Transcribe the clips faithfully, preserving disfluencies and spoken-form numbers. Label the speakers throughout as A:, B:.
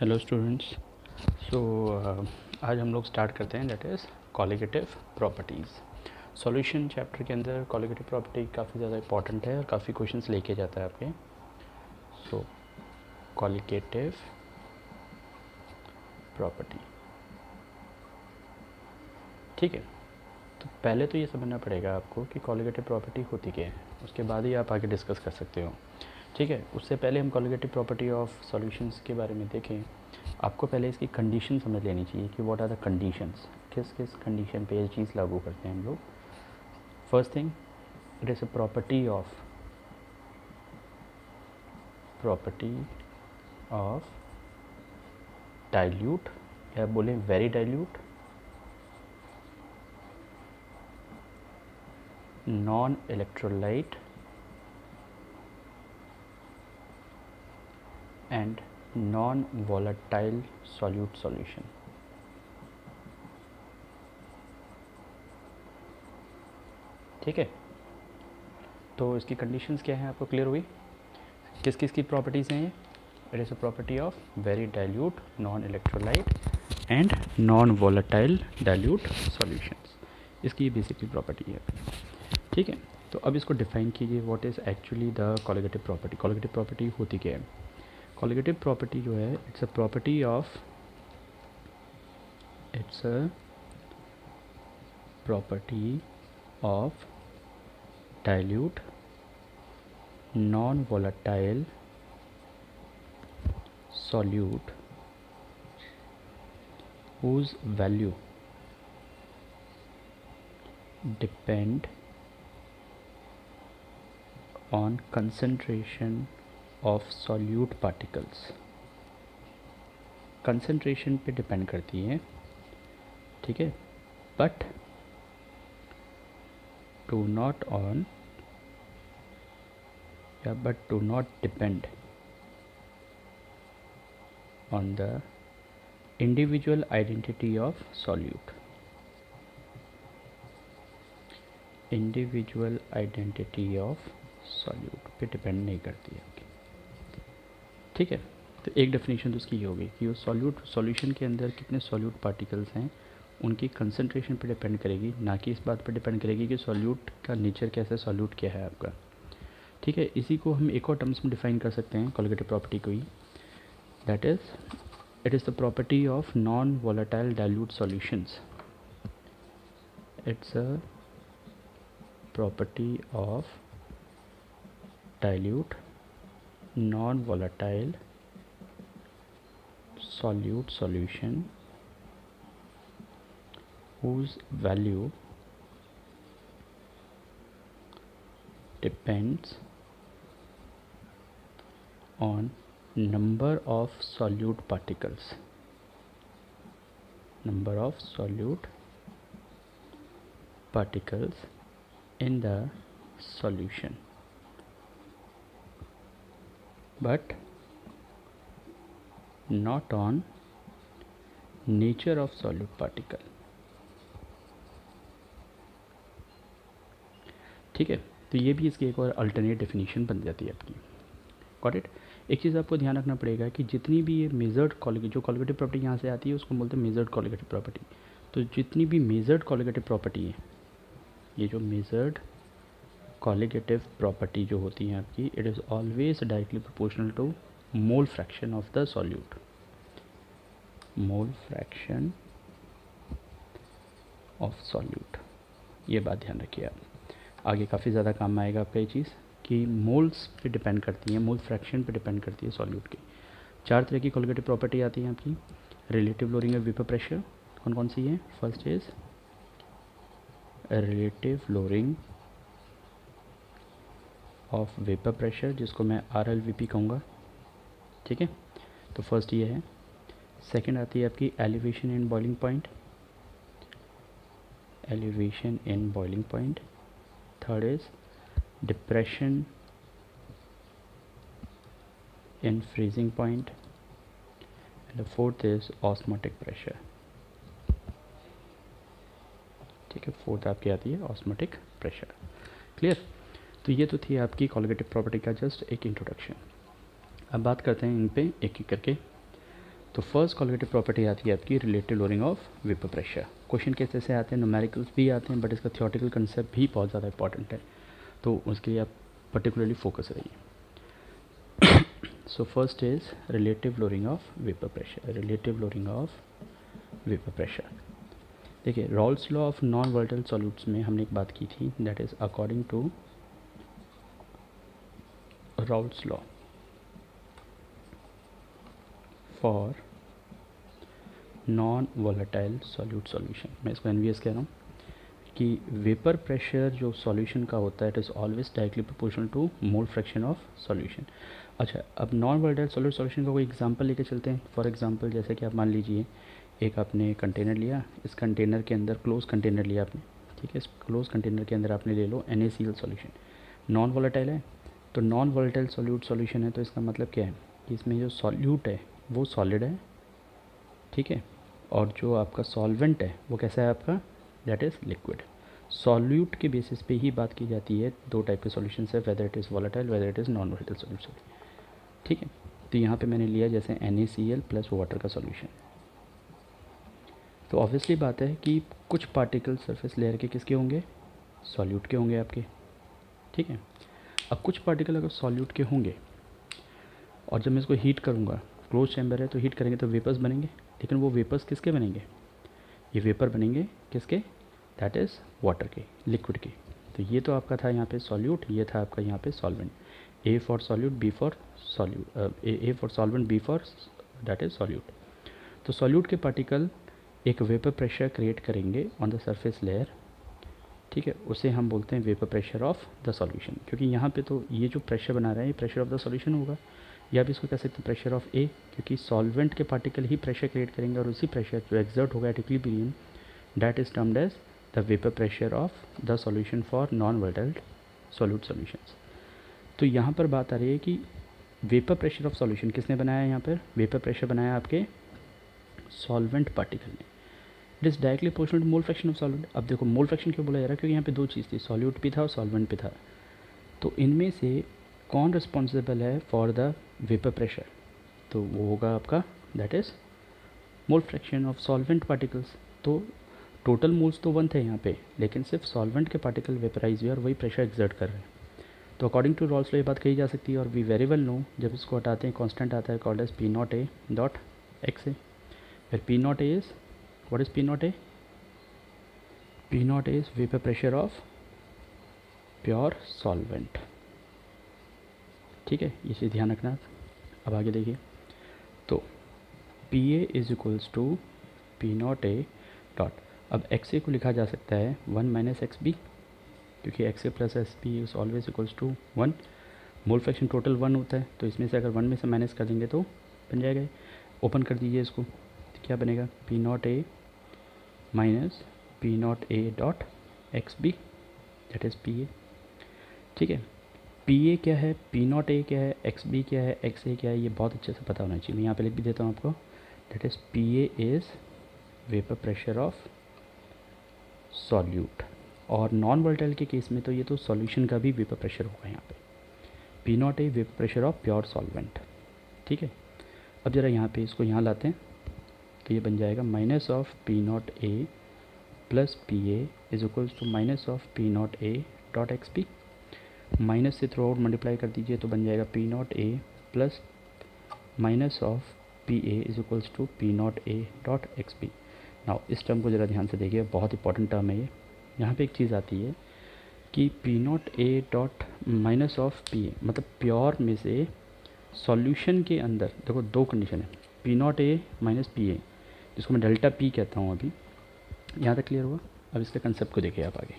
A: Hello students. सो आज हम लोग स्टार्ट करते हैं, that is colligative properties. Solution chapter के अंदर कॉलिगेटिव प्रॉपर्टी काफ़ी ज़्यादा इंपॉर्टेंट है और काफ़ी क्वेश्चंस लेके जाता है आपके। सो कॉलिगेटिव प्रॉपर्टी, ठीक है। तो पहले तो ये समझना पड़ेगा आपको कि कॉलिगेटिव प्रॉपर्टी होती क्या है, उसके बाद ही आप आगे डिस्कस कर सकते हो, ठीक है। उससे पहले हम कॉलिगेटिव प्रॉपर्टी ऑफ सॉल्यूशंस के बारे में देखें। आपको पहले इसकी कंडीशन समझ लेनी चाहिए कि व्हाट आर द कंडीशंस, किस किस कंडीशन पे ये चीज़ लागू करते हैं हम लोग। First thing, it is a property of property of dilute, या बोलें very dilute, non electrolyte and non volatile solute solution. ठीक है, तो इसकी कंडीशंस क्या हैं आपको क्लियर हुई? किस किस की प्रॉपर्टीज़ हैं ये? It is a property of very dilute, non electrolyte and non volatile dilute solutions. इसकी बेसिकली प्रॉपर्टी है, ठीक है। तो अब इसको डिफाइन कीजिए, what is actually the colligative property. Colligative property होती क्या है? कॉलिगेटिव प्रॉपर्टी जो है, it's a property of it's a property of dilute, non volatile solute whose value depend on concentration of solute particles। concentration पे depend करती है, ठीक है, बट do not on या but do not depend on the individual identity of solute। Individual identity of solute पे depend नहीं करती है, ठीक है। तो एक डेफिनेशन तो उसकी ये होगी कि वो सॉल्यूट सॉल्यूशन के अंदर कितने सॉल्यूट पार्टिकल्स हैं उनकी कंसंट्रेशन पे डिपेंड करेगी, ना कि इस बात पर डिपेंड करेगी कि सॉल्यूट का नेचर कैसा, सॉल्यूट क्या है आपका, ठीक है। इसी को हम एक और टर्म्स में डिफाइन कर सकते हैं कॉलिगेटिव प्रॉपर्टी को ही, that is it is the property of non volatile dilute solutions. It's a property of dilute non volatile solute solution whose value depends on number of solute particles number of solute particles in the solution, but not on nature of solute particle, ठीक है। तो ये भी इसकी एक और alternate definition बन जाती है आपकी, गॉट इट। एक चीज़ आपको ध्यान रखना पड़ेगा कि जितनी भी ये मेजर्ड कॉलिगेटिव जो कॉलिगेटिव प्रॉपर्टी यहाँ से आती है उसको बोलते हैं मेजर्ड कॉलिगेटिव प्रॉपर्टी। तो जितनी भी मेजर्ड कॉलिगेटिव प्रॉपर्टी है, ये जो मेजर्ड कॉलिगेटिव प्रॉपर्टी जो होती है आपकी, it is always directly proportional to mole fraction of the solute. Mole fraction of solute, ये बात ध्यान रखिए आप, आगे काफ़ी ज़्यादा काम में आएगा आपका ये चीज़ कि मोल्स पे डिपेंड करती है, मोल फ्रैक्शन पे डिपेंड करती है सॉल्यूट की। चार तरह की कॉलिगेटिव प्रॉपर्टी आती है आपकी। Relative lowering of vapour pressure, कौन कौन सी है? First is relative lowering of vapour pressure, जिसको मैं आर एल वी पी कहूँगा, ठीक है। तो फर्स्ट ये है। सेकंड आती है आपकी elevation in boiling point, elevation in boiling point. Third is depression in freezing point, and the fourth is osmotic pressure, ठीक है। फोर्थ आपकी आती है ऑस्मोटिक प्रेशर, क्लियर। तो ये तो थी आपकी कॉलिगेटिव प्रॉपर्टी का जस्ट एक इंट्रोडक्शन। अब बात करते हैं इन पे एक एक करके। तो फर्स्ट क्वालिटेटिव प्रॉपर्टी आती है आपकी relative lowering of vapour pressure. Question कैसे से आते हैं, न्यूमेरिकल्स भी आते हैं, बट इसका थियोरेटिकल कंसेप्ट भी बहुत ज़्यादा इंपॉर्टेंट है, तो उसके लिए आप पर्टिकुलरली फोकस रहिए। So first is relative lowering of vapour pressure. Relative lowering of vapour pressure, देखिए Raoult's law of non volatile solutes में हमने एक बात की थी, that is according to Raoult's law for non volatile solute solution. मैं इसको एनवीएस कह रहा हूँ कि वेपर प्रेशर जो सॉल्यूशन का होता है it is always directly proportional to mole fraction of solution. अच्छा, अब नॉन वोलेटाइल सॉल्यूट सॉल्यूशन का कोई एग्जांपल लेके चलते हैं। फॉर एग्जांपल जैसे कि आप मान लीजिए एक आपने कंटेनर लिया, इस कंटेनर के अंदर क्लोज कंटेनर लिया आपने, ठीक है, इस क्लोज कंटेनर के अंदर आपने ले लो N A C L solution, non volatile है। तो नॉन वोलेटाइल सॉल्यूट सॉल्यूशन है तो इसका मतलब क्या है कि इसमें जो सॉल्यूट है वो सॉलिड है, ठीक है, और जो आपका सॉल्वेंट है वो कैसा है आपका, दैट इज़ लिक्विड। सॉल्यूट के बेसिस पे ही बात की जाती है, दो टाइप के सॉल्यूशन है, whether it is volatile whether it is non volatile solution, ठीक है। तो यहाँ पे मैंने लिया जैसे N A C L plus water का सॉल्यूशन, तो ऑब्वियसली बात है कि कुछ पार्टिकल सरफेस लेयर के किसके होंगे, सॉल्यूट के होंगे आपके, ठीक है। अब कुछ पार्टिकल अगर सॉल्यूट के होंगे और जब मैं इसको हीट करूँगा, क्लोज चैम्बर है तो हीट करेंगे तो वेपर्स बनेंगे, लेकिन वो वेपर्स किसके बनेंगे, ये वेपर बनेंगे किसके, दैट इज़ वाटर के, लिक्विड के। तो ये तो आपका था यहाँ पे सॉल्यूट, ये था आपका यहाँ पे solvent, A for solute B for solute, A for solvent B for that is solute. तो सॉल्यूट के पार्टिकल एक वेपर प्रेशर क्रिएट करेंगे ऑन द सरफेस लेयर, ठीक है, उसे हम बोलते हैं vapour pressure of the solution, क्योंकि यहाँ पे तो ये जो प्रेशर बना रहा है ये प्रेशर ऑफ द सॉल्यूशन होगा, या भी इसको कह सकते हैं प्रेशर ऑफ ए, क्योंकि सॉल्वेंट के पार्टिकल ही प्रेशर क्रिएट करेंगे और उसी प्रेशर जो एक्सर्ट होगा at equilibrium, that is termed as the vapour pressure of the solution for non volatile solute solutions. तो यहाँ पर बात आ रही है कि वेपर प्रेशर ऑफ सॉल्यूशन किसने बनाया, यहाँ पर वेपर प्रेशर बनाया आपके सॉल्वेंट पार्टिकल ने, it is directly proportional to mole fraction of solvent. अब देखो मोल फ्रैक्शन क्यों बोला जा रहा है, क्योंकि यहाँ पे दो चीज़ थी, सॉल्यूट भी था और सॉल्वेंट भी था। तो इनमें से कौन रिस्पॉन्सिबल है फॉर द वेपर प्रेशर, तो वो होगा आपका that is mole fraction of solvent particles. तो टोटल मोल्स तो वन थे यहाँ पे, लेकिन सिर्फ सॉल्वेंट के पार्टिकल वेपराइज हुए और वही प्रेशर एक्सर्ट कर रहे हैं। तो अकॉर्डिंग टू रॉल्स लॉ ये बात कही जा सकती है, और वी वेरी वेल नो जब इसको हटाते हैं कांस्टेंट आता है called as P not A dot X A, फिर P not A is what is P not A, P not A is vapour pressure of pure solvent, ठीक है, ये चीज़ ध्यान रखना। अब आगे देखिए, तो P A is equals to P not A dot, अब एक्स ए को लिखा जा सकता है वन माइनस एक्स बी, क्योंकि X A plus S B is always equals to one, mole fraction total one होता है, तो इसमें से अगर वन में से माइनस कर देंगे तो बन जाएगा। ओपन कर दीजिए इसको, तो क्या बनेगा, P not A minus P not A dot X B that is P A, ठीक है। पी ए क्या है, पी नॉट ए क्या है, एक्स बी क्या है, एक्स ए क्या है, ये बहुत अच्छे से पता होना चाहिए। मैं यहाँ पे लिख भी देता हूँ आपको, that is P A is vapour pressure of solute, और नॉन वोलेटाइल के केस में तो ये तो सॉल्यूशन का भी वेपर प्रेशर होगा यहाँ पे, P not A vapour pressure of pure solvent, ठीक है। अब ज़रा यहाँ पे इसको यहाँ लाते हैं, तो ये बन जाएगा minus of P not A plus P A is equals to minus of P not A dot X B, minus से थ्रू आउट मल्टीप्लाई कर दीजिए तो बन जाएगा P not A plus minus of P A is equals to P not A dot X B. Now इस term को ज़रा ध्यान से देखिए, बहुत इंपॉर्टेंट टर्म है ये। यहाँ पे एक चीज़ आती है कि P not A dot minus of P A, मतलब प्योर में से सॉल्यूशन के अंदर देखो दो कंडीशन है, P not A minus P A, जिसको मैं डेल्टा पी कहता हूँ। अभी यहाँ तक क्लियर हुआ। अब इसके कंसेप्ट को देखिए आप आगे,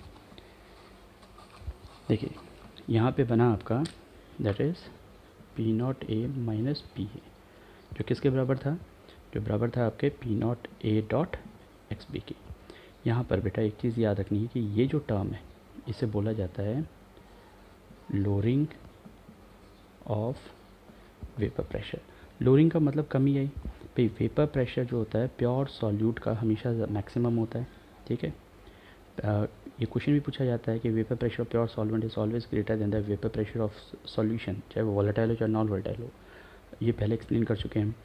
A: देखिए यहाँ पे बना आपका that is P not A minus P A, जो किसके बराबर था, जो बराबर था आपके P not A dot X B की। यहाँ पर बेटा एक चीज़ याद रखनी है कि ये जो टर्म है इसे बोला जाता है lowering of vapour pressure. Lowering का मतलब कमी आई भाई, वेपर प्रेशर जो होता है प्योर सॉल्यूट का हमेशा मैक्सिमम होता है, ठीक है। आ, ये क्वेश्चन भी पूछा जाता है कि vapour pressure of pure solvent is always greater than the vapour pressure of solution, चाहे वो वोलेटाइल हो चाहे नॉन वोलेटाइल हो, ये पहले एक्सप्लेन कर चुके हैं हम।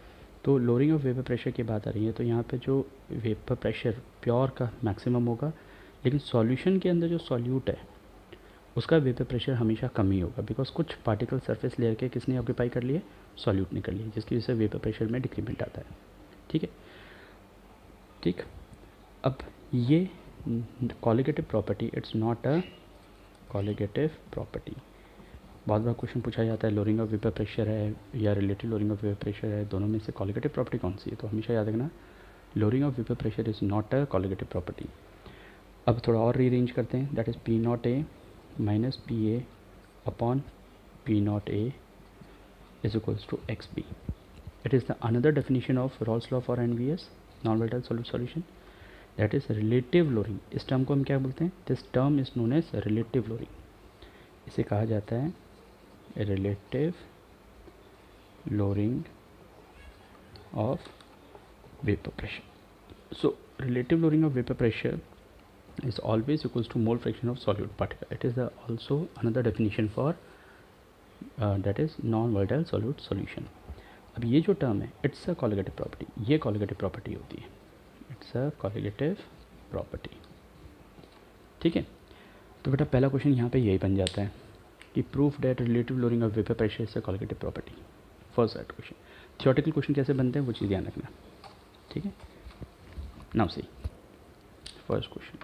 A: तो लोअरिंग ऑफ वेपर प्रेशर की बात आ रही है, तो यहाँ पे जो वेपर प्रेशर प्योर का मैक्सिमम होगा, लेकिन सॉल्यूशन के अंदर जो सॉल्यूट है उसका वेपर प्रेशर हमेशा कम ही होगा, बिकॉज कुछ पार्टिकल सरफेस लेयर के किसने ऑक्यूपाई कर लिए, सॉल्यूट ने कर लिए, जिसकी वजह से वेपर प्रेशर में डिक्रीमेंट आता है। ठीक है, ठीक। अब ये colligative property, it's not a colligative property. बहुत बार क्वेश्चन पूछा जाता है लोअरिंग ऑफ वेपर प्रेशर है या relative lowering of vapour pressure है, दोनों में से कॉलिगेटिव प्रॉपर्टी कौन सी है, तो हमेशा याद रखना lowering of vapour pressure is not a colligative property. अब थोड़ा और रीअरेंज करते हैं, that is P not A minus P A upon P not A is equals to X B. It is the another definition of Raoult's law for N V S, non volatile solid solution, that is relative lowering. इस term को हम क्या बोलते हैं, this term is known as relative lowering. इसे कहा जाता है relative lowering of vapour pressure. So relative lowering of vapour pressure is always equals to mole fraction of solute particle. It is the also another definition for uh, that is non-volatile solute solution. अब ये जो term है it's a colligative property, ये colligative property होती है, it's a colligative property. ठीक है, तो बेटा पहला क्वेश्चन यहाँ पे यही बन जाता है कि proof that relative lowering of vapour pressure is a colligative property. First set question. Theoretical question कैसे बनते हैं वो चीज़ ध्यान रखना। ठीक है, नाउ सी फर्स्ट क्वेश्चन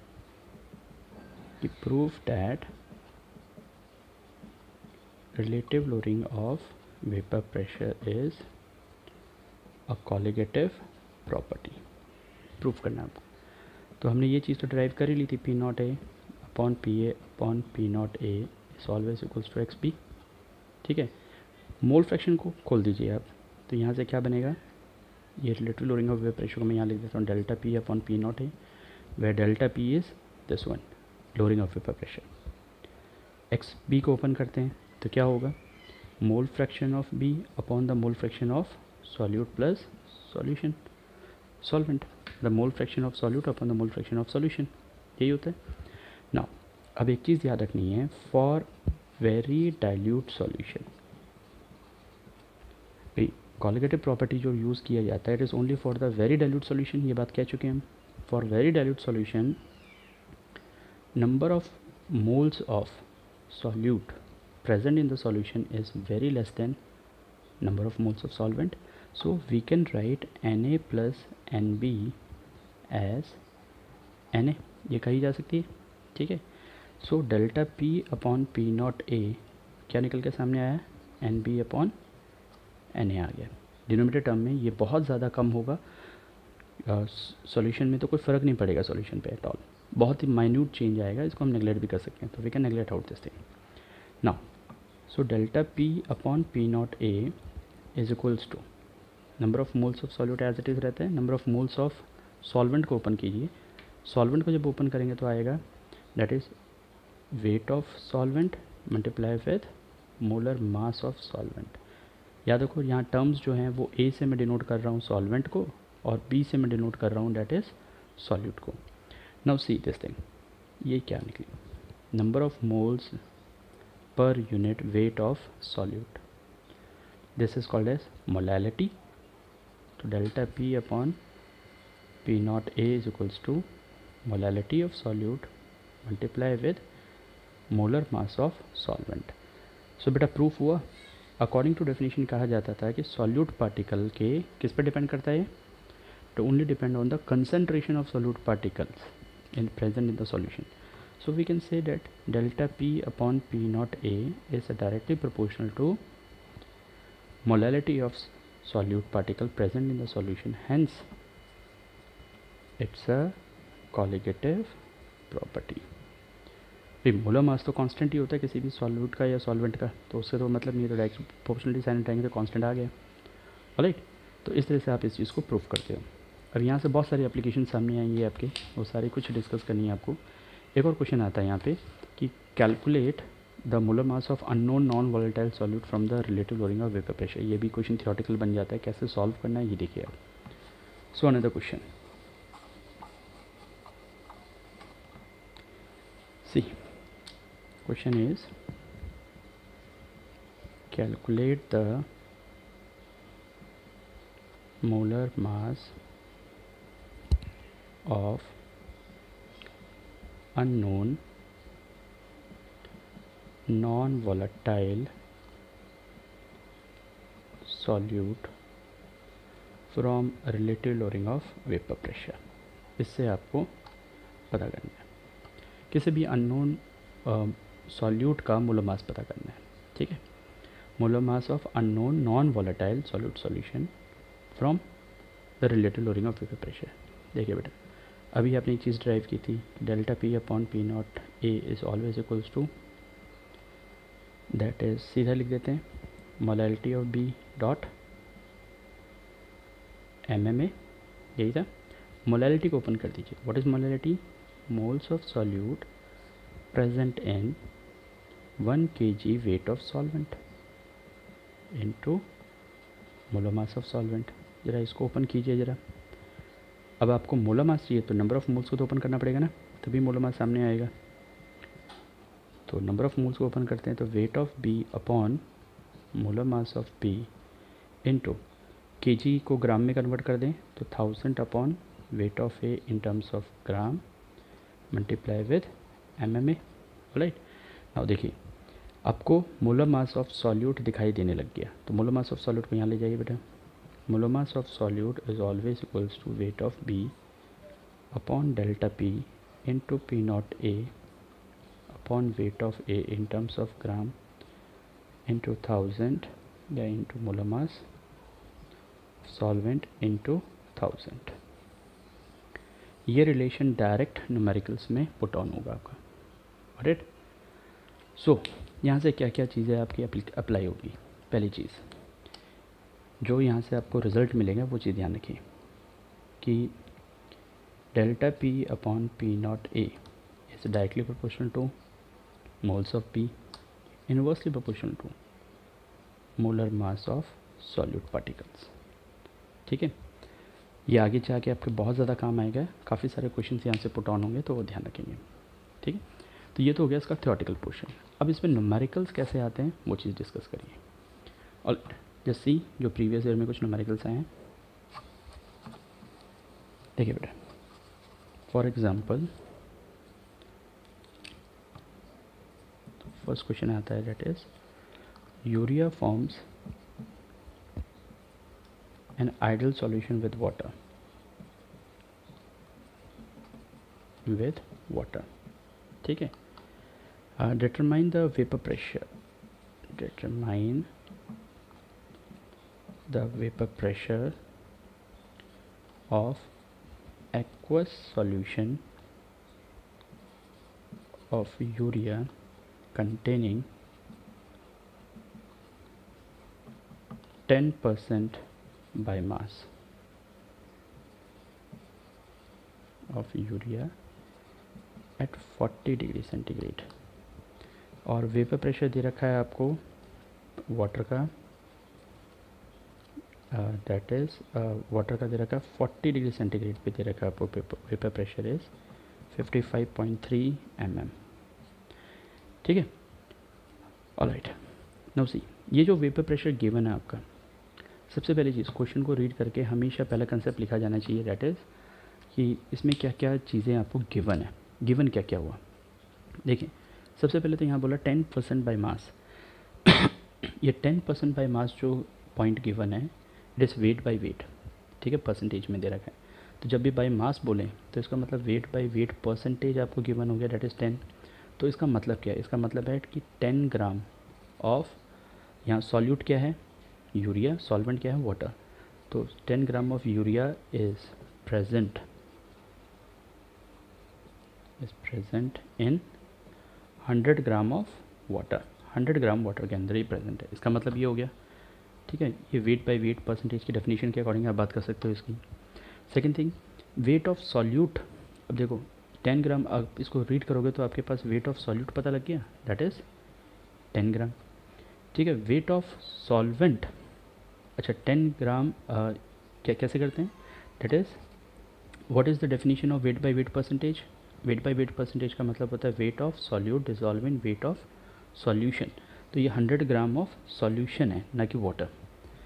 A: कि prove that relative lowering of vapor pressure is a colligative property। Proof करना आपको, तो हमने ये चीज़ तो ड्राइव कर ही ली थी, P not A upon P A upon P not A is always equals to X B. ठीक है, मोल फ्रैक्शन को खोल दीजिए आप, तो यहाँ से क्या बनेगा, ये relative lowering of vapour pressure को मैं यहाँ लिख देता हूँ delta P upon P not A, where delta P is this one lowering of vapour pressure. X B को ओपन करते हैं तो क्या होगा, mole fraction of B upon the mole fraction of solute plus solution solvent, the mole fraction of solute upon the mole fraction of solution, यही होता है। Now अब एक चीज़ याद रखनी है, फॉर वेरी डाइल्यूट सॉल्यूशन, भाई कॉलिगेटिव प्रॉपर्टी जो यूज़ किया जाता है it is only for the very dilute solution, ये बात कह चुके हैं हम। For very dilute solution number of moles of solute present in the solution is very less than number of moles of solvent, so we can write Na plus Nb as Na, ये कही जा सकती है। ठीक है, so delta P upon P not A क्या निकल के सामने आया, Nb अपॉन Na आ गया। डिनोमिनेटर टर्म में ये बहुत ज़्यादा कम होगा, सॉल्यूशन uh, में तो कोई फ़र्क नहीं पड़ेगा सॉल्यूशन पे एट ऑल, बहुत ही माइन्यूट चेंज आएगा, इसको हम नेगलेक्ट भी कर सकते हैं, तो we can neglect out this thing now. So delta P upon P not A is equals to number of moles of solute as it is रहता है, number of moles of solvent को open कीजिए, solvent को जब open करेंगे तो आएगा that is weight of solvent multiply with molar mass of solvent. याद रखो यहाँ टर्म्स जो हैं वो ए से मैं डिनोट कर रहा हूँ सॉल्वेंट को और बी से मैं डिनोट कर रहा हूँ दैट इज़ सॉल्यूट को। नाउ सी दिस थिंग, ये क्या निकली, number of moles per unit weight of solute, this is called as molality. तो delta P upon P not A is equals to molality of solute multiply with molar mass of solvent. So बेटा proof हुआ, according to definition कहा जाता था कि solute particle के किस पर डिपेंड करता है, to only depend on the concentration of solute particles in present in the solution. So we can say that delta P upon P naught A is directly proportional to molality of solute particle present in the solution. Hence, it's a colligative property. भाई molar mass तो constant ही होता है किसी भी solute का या solvent का, तो उससे तो मतलब नहीं, तो डायरेक्ट प्रोपोर्शनलिटी साइन हटाएंगे तो कांस्टेंट आ गया। राइट, तो इस तरह से आप इस चीज़ को प्रूफ करते हो। अब यहाँ से बहुत सारी एप्लीकेशन सामने आएंगी आपके, वो सारी कुछ डिस्कस करनी है आपको। एक और क्वेश्चन आता है यहाँ पे कि calculate the molar mass of unknown non volatile solute from the relative lowering of vapour pressure. ये भी क्वेश्चन थियोरेटिकल बन जाता है, कैसे सॉल्व करना है ये देखिए आप। So another question, see question is calculate the molar mass of unknown non-volatile solute from relative lowering of vapor pressure। इससे आपको पता करना है, किसी भी अननोन सॉल्यूट का मोलर मास पता करना है। ठीक है, molar mass of unknown non volatile solute solution from the relative lowering of vapour pressure. देखिए बेटा, अभी आपने एक चीज़ ड्राइव की थी, delta P upon P not A is always equals to, that is सीधा लिख देते हैं molality of B dot M M A, यही था। मोलैलिटी को ओपन कर दीजिए। What is molality? Moles of solute present in one K G weight of solvent into molar mass of solvent. ज़रा इसको ओपन कीजिए ज़रा। अब आपको मोलर मास चाहिए तो नंबर ऑफ़ मोल्स को तो ओपन करना पड़ेगा ना, तभी मोलर मास सामने आएगा। तो नंबर ऑफ़ मोल्स को ओपन करते हैं तो weight of B upon molar mass of B into K G को ग्राम में कन्वर्ट कर दें तो thousand upon weight of A in terms of gram multiply with M M A. Right, now देखिए आपको मोलर मास ऑफ सॉल्यूट दिखाई देने लग गया, तो मोलर मास ऑफ सॉल्यूट को यहाँ ले जाइए बेटा। Molar mass of solute is always equals to weight of B upon delta P into P not A upon weight of A in terms of gram into thousand या into molar mass solvent into thousand. ये relation direct numericals में put on होगा आपका। Right, सो यहाँ से क्या क्या चीज़ें आपकी अप्लाई होगी। पहली चीज़ जो यहाँ से आपको रिज़ल्ट मिलेगा वो चीज़ ध्यान रखिए कि delta P upon P not A is directly proportional to moles of P, inversely proportional to molar mass of solute particles. ठीक है, ये आगे जाके आपके बहुत ज़्यादा काम आएगा, काफ़ी सारे क्वेश्चंस यहाँ से पुट ऑन होंगे तो वो ध्यान रखेंगे। ठीक है, तो ये तो हो गया इसका थ्योरेटिकल पोर्शन। अब इसमें न्यूमेरिकल्स कैसे आते हैं वो चीज़ डिस्कस करिए। और जैसे जो प्रीवियस ईयर में कुछ न्यूमेरिकल्स आए हैं, देखिए बेटा, फॉर एग्जांपल फर्स्ट क्वेश्चन आता है that is urea forms an ideal solution with water with water। ठीक है, uh, determine the vapor pressure determine the vapor pressure of aqueous solution of urea containing ten percent by mass of urea at forty degree centigrade. और vapour pressure दे रखा है आपको water का, that is water का दे रखा है forty degree centigrade पे दे रखा है आपको vapour pressure is fifty-five point three M M. ठीक है, ऑलराइट, नाउ सी ये जो वेपर प्रेशर गिवन है आपका, सबसे पहली चीज़ क्वेश्चन को रीड करके हमेशा पहला कंसेप्ट लिखा जाना चाहिए, दैट इज़ कि इसमें क्या क्या चीज़ें आपको गिवन है। गिवन क्या क्या हुआ देखिए, सबसे पहले तो यहाँ बोला टेन परसेंट बाई मास। ये टेन परसेंट बाई मास जो पॉइंट गिवन है it is weight by weight. ठीक है, परसेंटेज में दे रखा है, तो जब भी बाई मास बोलें तो इसका मतलब वेट बाई वेट परसेंटेज आपको गिवन हो गया, दैट इज़ टेन। तो इसका मतलब क्या है? इसका मतलब है कि टेन ग्राम ऑफ, यहाँ सॉल्यूट क्या है? यूरिया, सॉल्वेंट क्या है? वाटर। तो ten gram of urea is present is present in hundred gram of water. Hundred gram water के अंदर ही प्रेजेंट है, इसका मतलब ये हो गया। ठीक है, ये वेट बाय वेट परसेंटेज की डेफिनेशन के अकॉर्डिंग आप बात कर सकते हो इसकी। Second thing, weight of solute. अब देखो टेन ग्राम, आप इसको रीड करोगे तो आपके पास वेट ऑफ सॉल्यूट पता लग गया, दैट इज़ टेन ग्राम। ठीक है, वेट ऑफ सॉल्वेंट, अच्छा टेन ग्राम आ, क्या कैसे करते हैं? That is what is the definition of weight by weight percentage? Weight by weight percentage का मतलब होता है weight of solute dissolve in weight of solution. तो ये हंड्रेड ग्राम ऑफ सॉल्यूशन है, ना कि वाटर।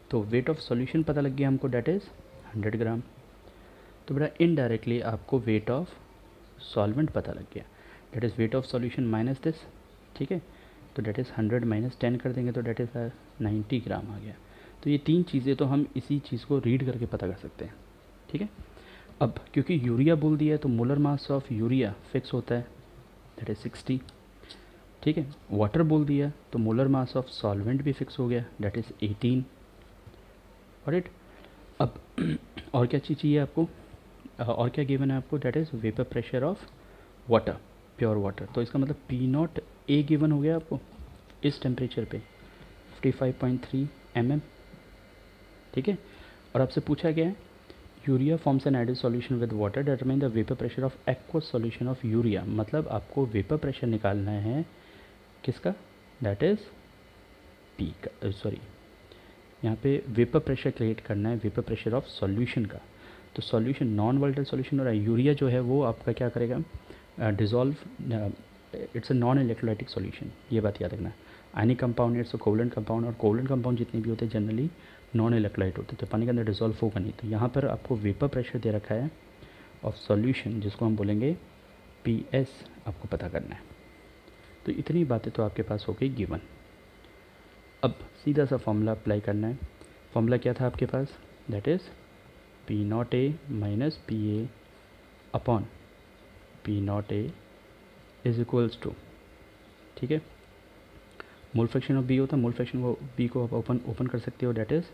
A: तो वेट ऑफ सॉल्यूशन पता लग गया हमको, डेट इज़ हंड्रेड ग्राम। तो बेटा इनडायरेक्टली आपको वेट ऑफ सॉल्वेंट पता लग गया, that is weight of solution minus this, ठीक है। तो that is hundred minus ten कर देंगे तो डेट इज़ नाइन्टी ग्राम आ गया। तो ये तीन चीज़ें तो हम इसी चीज़ को रीड करके पता कर सकते हैं, ठीक है। अब क्योंकि यूरिया बोल दिया है तो molar mass of urea fix होता है, दैट इज़ सिक्सटी, ठीक है। वाटर बोल दिया तो मोलर मास ऑफ सॉल्वेंट भी फिक्स हो गया, दैट इज़ एटीन। ऑलराइट, अब और क्या चीज़ चाहिए आपको, और क्या गिवन है आपको, that is vapour pressure of water, pure water. तो इसका मतलब पी नॉट ए गिवन हो गया आपको इस टेम्परेचर पे fifty five point three M M, ठीक है। और आपसे पूछा गया है urea forms an ideal solution with water, determine the vapour pressure of aqueous solution of urea. मतलब आपको वेपर प्रेशर निकालना है किसका, दैट इज़ पी का, सॉरी यहाँ पे वेपर प्रेशर क्रिएट करना है, वेपर प्रेशर ऑफ सॉल्यूशन का। तो सॉल्यूशन नॉन वोलेटाइल सॉल्यूशन और यूरिया जो है वो आपका क्या करेगा, dissolve, it's a non electrolytic solution, ये बात याद रखना। Ionic compound it's a covalent compound, और कोवलेंट कंपाउंड जितने भी होते हैं जनरली नॉन इलेक्ट्रोलाइट होते हैं, तो पानी के अंदर डिज़ोल्व होगा नहीं। तो यहाँ पर आपको वेपर प्रेशर दे रखा है ऑफ सॉल्यूशन, जिसको हम बोलेंगे पी एस, आपको पता करना है। तो इतनी बातें तो आपके पास हो गई गिवन। अब सीधा सा फॉर्मूला अप्लाई करना है। फॉर्मूला क्या था आपके पास, that is P not A minus P A upon P not A is equals to, ठीक है, मोल फ्रैक्शन ऑफ बी होता है, मोल फ्रैक्शन को बी को आप ओपन ओपन कर सकते हो, that is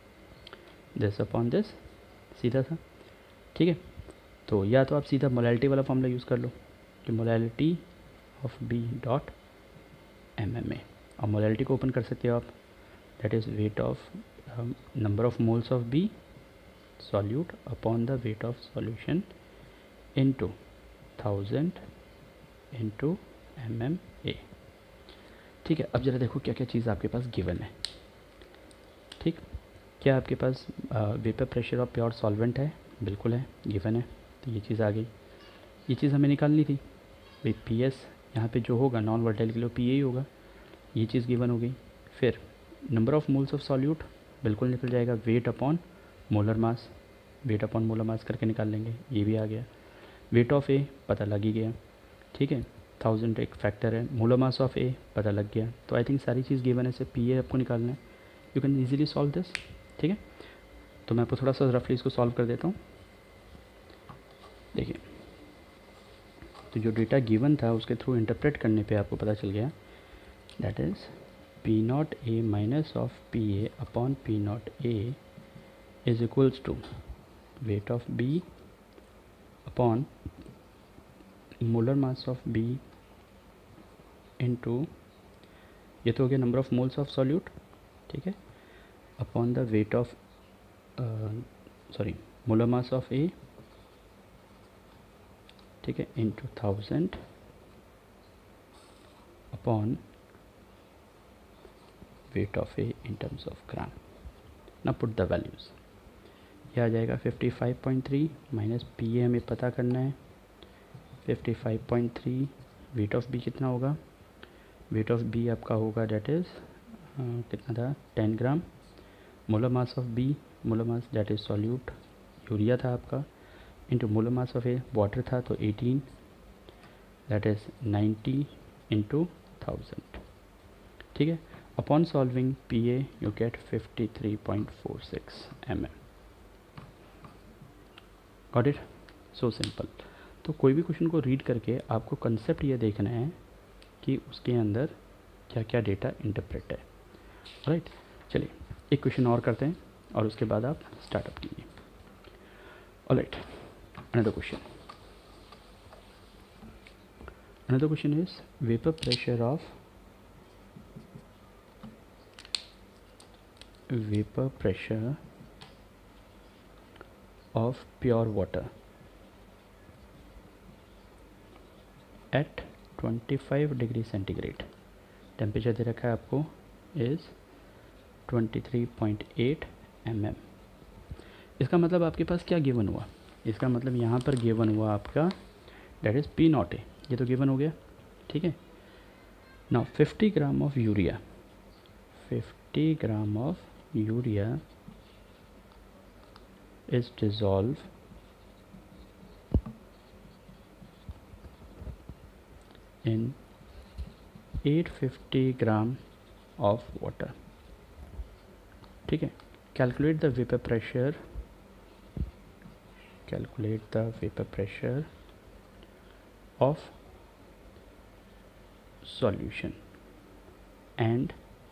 A: this upon this, सीधा सा, ठीक है। तो या तो आप सीधा मोलैलिटी वाला फॉर्मूला यूज़ कर लो कि molality of B dot M M A, और मोलैलिटी को ओपन कर सकते हो आप, that is weight of number of moles of B solute upon the weight of solution into thousand into M M A, ठीक है। अब जरा देखो क्या क्या चीज़ आपके पास गिवन है, ठीक। क्या आपके पास vapour pressure of pure solvent है, बिल्कुल है, गिवन है। तो ये चीज़ आ गई, ये चीज़ हमें निकालनी थी भाई, पी एस यहाँ पे जो होगा नॉन वोलेटाइल के लिए पी ए ही होगा, ये चीज़ गिवन हो गई। फिर number of moles of solute बिल्कुल निकल जाएगा, weight upon molar mass, weight upon molar mass करके निकाल लेंगे, ये भी आ गया। वेट ऑफ ए पता लग ही गया, ठीक है, थाउजेंड एक फैक्टर है, मोलर मास ऑफ ए पता लग गया। तो आई थिंक सारी चीज़ गिवन है, से पी ए आपको निकालना है, you can easily solve this, ठीक है। तो मैं आपको थोड़ा सा रफली इसको सॉल्व कर देता हूँ। देखिए, तो जो डेटा गिवन था उसके थ्रू इंटरप्रेट करने पे आपको पता चल गया, that is P not A minus of P A upon P not A is equals to weight of B upon molar mass of B into, ये तो हो गया number of moles of solute, ठीक है, upon the weight of sorry molar mass of A, ठीक है, into thousand upon weight of A in terms of gram. ना put the values, ये आ जाएगा fifty five point three minus P A हमें पता करना है, fifty five point three, weight of B कितना होगा, वेट ऑफ बी आपका होगा डेट इज़ कितना था, ten gram, molar mass of B, molar mass that is solute urea था आपका, into molar mass of A water था तो eighteen, that is ninety into thousand, ठीक है। Upon solving P A you get fifty three point four six M M, got it, so simple. तो कोई भी question को रीड करके आपको कंसेप्ट ये देखना है कि उसके अंदर क्या क्या डेटा इंटरप्रेट है, राइट। चलिए एक क्वेश्चन और करते हैं और उसके बाद आप स्टार्टअप कीजिए। Alright, another question, another question is vapour pressure of vapor pressure of pure water at twenty-five degree centigrade, temperature दे रखा है आपको is twenty three point eight M M. इसका मतलब आपके पास क्या गिवन हुआ, इसका मतलब यहाँ पर गिवन हुआ आपका that is P not A, ये तो गिवन हो गया, ठीक है। Now fifty gram of urea, fifty gram of urea is dissolved in eight hundred fifty gram of water. ठीक है, calculate the vapor pressure calculate the vapor pressure of solution and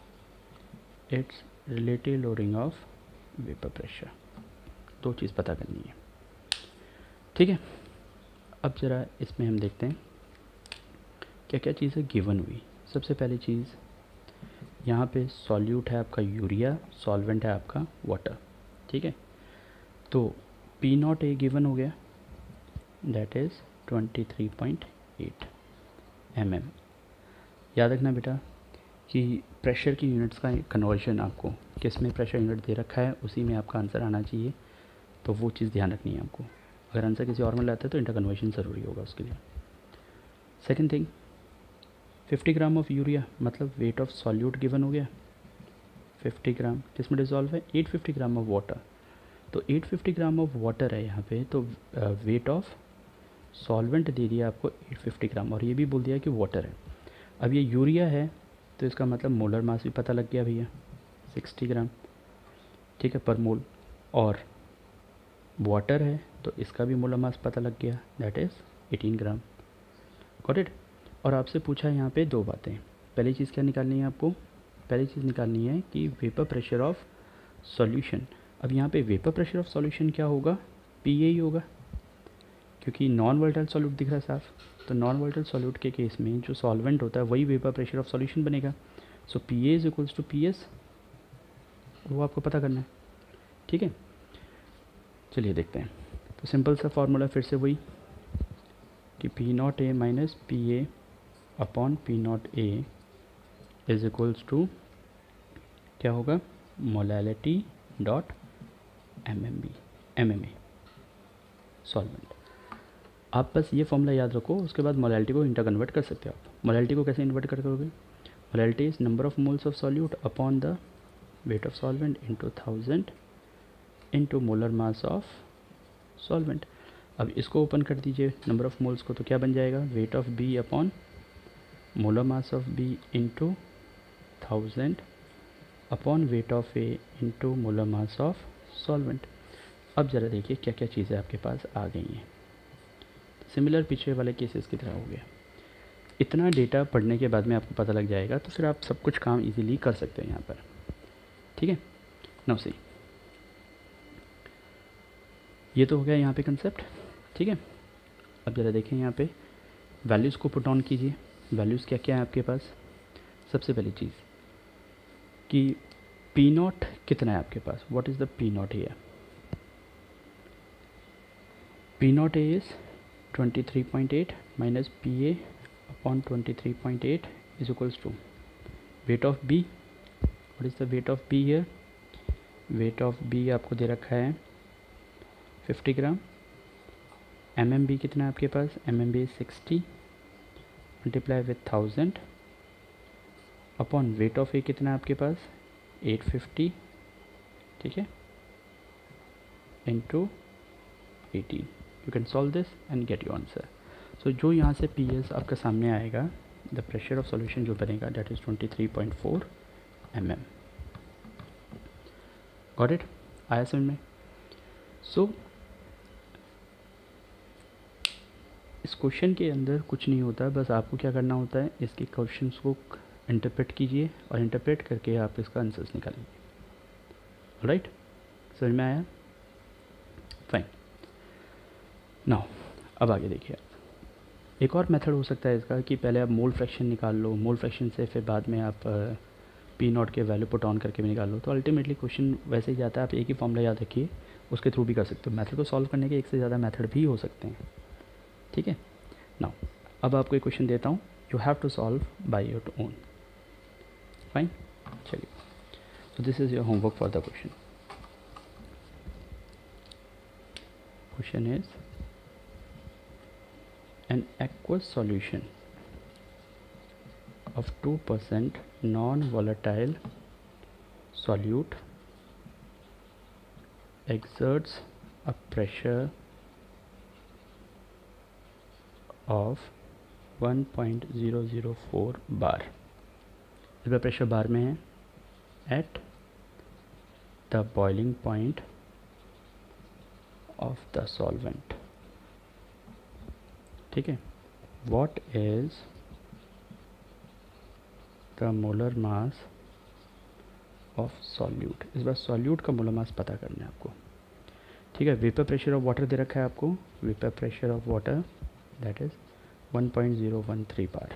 A: its relative loading of vapor pressure. दो चीज़ पता करनी है, ठीक है। अब ज़रा इसमें हम देखते हैं क्या क्या चीज़ें गिवन हुई। सबसे पहली चीज़ यहाँ पे सॉल्यूट है आपका यूरिया, सॉल्वेंट है आपका वाटर, ठीक है। तो पी नॉट ए गिवन हो गया, that is twenty three point eight M M. याद रखना बेटा कि प्रेशर की यूनिट्स का कन्वर्जन आपको किस में प्रेशर यूनिट दे रखा है उसी में आपका आंसर आना चाहिए, तो वो चीज़ ध्यान रखनी है आपको। अगर आंसर किसी और में लाते हैं तो इंटर कन्वर्जन ज़रूरी होगा उसके लिए। Second thing, fifty gram of urea मतलब वेट ऑफ सॉल्यूट गिवन हो गया, फिफ्टी ग्राम किसमें डिज़ोल्व है, at fifty gram of water. तो at fifty gram of water है यहाँ पे, तो वेट ऑफ सॉल्वेंट दे दिया आपको एट फिफ्टी ग्राम और ये भी बोल दिया कि वाटर है। अब ये यूरिया है तो इसका मतलब मोलर मास भी पता लग गया भैया, सिक्सटी ग्राम, ठीक है, पर मोल। और वाटर है तो इसका भी मोलर मास पता लग गया, that is eighteen gram. Got it. और आपसे पूछा है यहाँ पे दो बातें। पहली चीज़ क्या निकालनी है आपको, पहली चीज़ निकालनी है कि वेपर प्रेशर ऑफ सॉल्यूशन। अब यहाँ पे वेपर प्रेशर ऑफ सॉल्यूशन क्या होगा, पी ए ही होगा, क्योंकि नॉन वोलेटाइल सॉल्यूट दिख रहा है साफ। तो नॉन वोलेटाइल सॉल्यूट के केस में जो सॉल्वेंट होता है वही वेपर प्रेशर ऑफ सॉल्यूशन बनेगा। So P A is equals to P S, वो आपको पता करना है, ठीक है। चलिए देखते हैं। तो सिंपल सा फार्मूला फिर से वही कि P not A minus P A upon P not A is equals to क्या होगा, molality dot M M B M M A solvent. आप बस ये फॉर्मूला याद रखो, उसके बाद मोलैलिटी को इंटर कन्वर्ट कर सकते हो आप। मोलैलिटी को कैसे इन्वर्ट कर करोगे, molality is number of moles of solute upon the weight of solvent into thousand into molar mass of solvent. अब इसको ओपन कर दीजिए नंबर ऑफ मोल्स को, तो क्या बन जाएगा, weight of B upon molar mass of B into thousand upon weight of A into molar mass of solvent. अब ज़रा देखिए क्या क्या चीज़ें आपके पास आ गई हैं। सिमिलर पिछले वाले केसेस की तरह हो गया। इतना डेटा पढ़ने के बाद में आपको पता लग जाएगा तो फिर आप सब कुछ काम इजीली कर सकते हैं यहाँ पर, ठीक है। नाउ सी, ये तो हो गया यहाँ पे कंसेप्ट, ठीक है। अब ज़रा देखें यहाँ पे वैल्यूज़ को पुट ऑन कीजिए। वैल्यूज़ क्या क्या है आपके पास। सबसे पहली चीज़ कि पी नॉट कितना है आपके पास, what is the P naught here. P not A is twenty three point eight minus P A upon twenty three point eight is equals to weight of B. What is the weight of B here, weight of B आपको दे रखा है fifty gram. M M B कितना है आपके पास, M M B sixty multiply with thousand upon weight of A कितना है आपके पास एट फिफ्टी, ठीक है, into eighteen. You can solve this and get your answer. So जो यहाँ से पी एस आपका सामने आएगा, द प्रेशर ऑफ सॉल्यूशन जो बनेगा that is twenty three point four M M. Got it, आया समझ में। सो so, इस क्वेश्चन के अंदर कुछ नहीं होता, बस आपको क्या करना होता है, इसके क्वेश्चंस को इंटरप्रेट कीजिए और इंटरप्रेट करके आप इसका आंसर्स निकालिए। राइट, समझ में आया, फाइन। नाउ अब आगे देखिए आप, एक और मेथड हो सकता है इसका कि पहले आप मोल फ्रैक्शन निकाल लो, मोल फ्रैक्शन से फिर बाद में आप पी नॉट के वैल्यू पुट ऑन करके भी निकाल लो। तो अल्टीमेटली क्वेश्चन वैसे ही जाता है, आप एक ही फॉर्मूला याद रखिए, उसके थ्रू भी कर सकते हो। मेथड को सॉल्व करने के एक से ज़्यादा मेथड भी हो सकते हैं, ठीक है। नाउ अब आपको एक क्वेश्चन देता हूँ, you have to solve by your own, fine. चलिए, so this is your homework for the question. Question is an aqueous solution of two percent non-volatile solute exerts a pressure of one point zero zero four bar. इस बार pressure bar में है at the boiling point of the solvent. ठीक है, what is the molar mass of solute. इस बार solute का molar mass पता करना है आपको। ठीक है, वेपर प्रेशर ऑफ वाटर दे रखा है आपको, vapour pressure of water that is one point zero one three bar.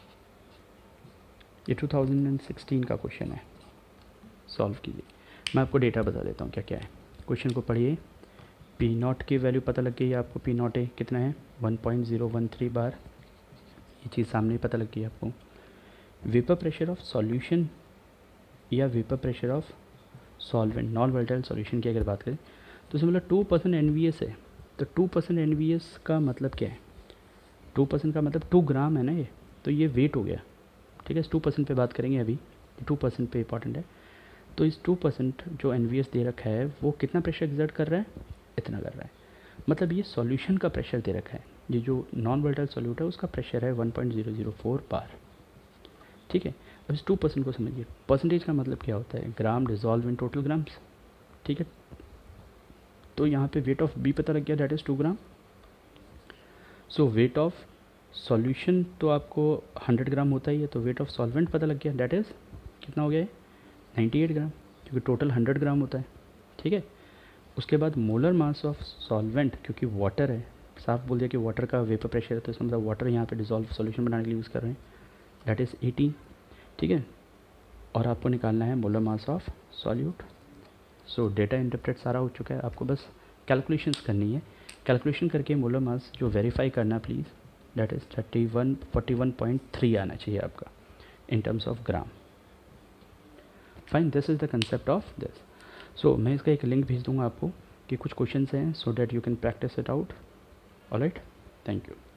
A: ये टू थाउजेंड सिक्सटीन का क्वेश्चन है, सॉल्व कीजिए। मैं आपको डेटा बता देता हूँ क्या क्या है। क्वेश्चन को पढ़िए, पी नॉट की वैल्यू पता लग गई है आपको, पी नॉट ए कितना है one point zero one three bar, ये चीज़ सामने ही पता लग गई आपको। वेपर प्रेशर ऑफ सॉल्यूशन या vapour pressure of solvent non volatile solution की अगर बात करें तो इसमें मतलब two percent N V S है। तो two percent N V S का मतलब क्या है, टू परसेंट का मतलब टू ग्राम है ना ये, तो ये वेट हो गया। ठीक है, इस टू परसेंट पर बात करेंगे अभी, टू परसेंट पे इंपॉर्टेंट है। तो इस टू परसेंट जो एन वी एस दे रखा है वो कितना प्रेशर एक्सर्ट कर रहा है, इतना कर रहा है। मतलब ये सॉल्यूशन का प्रेशर दे रखा है, ये जो नॉन वोलेटाइल सॉल्यूट है उसका प्रेशर है one point zero zero four bar. ठीक है, अब इस टू परसेंट को समझिए, परसेंटेज का मतलब क्या होता है, gram dissolve in total grams. ठीक है, तो यहाँ पे वेट ऑफ बी पता लग गया, that is two gram. So weight of solution तो आपको हंड्रेड ग्राम होता ही है, तो वेट ऑफ सॉल्वेंट पता लग गया, दैट इज़ कितना हो गया है नाइन्टी एट ग्राम, क्योंकि टोटल हंड्रेड ग्राम होता है। ठीक है, उसके बाद मोलर मास ऑफ सॉल्वेंट, क्योंकि वाटर है, साफ बोल दिया कि वाटर का वेपर प्रेशर है, तो इसका मतलब वाटर यहाँ पे डिजॉल्व सॉल्यूशन बनाने के लिए यूज़ कर रहे हैं, दैट इज़ एटीन। ठीक है, और आपको निकालना है molar mass of solute. So data interpret सारा हो चुका है, आपको बस कैलकुलेशंस करनी है। कैलकुलेशन करके मोलर मास जो वेरीफाई करना please, that is thirty one forty one point three आना चाहिए आपका in terms of gram. Fine, this is the concept of this. So मैं इसका एक लिंक भेज दूंगा आपको कि कुछ क्वेश्चंस हैं, so that you can practise it out. Alright, thank you.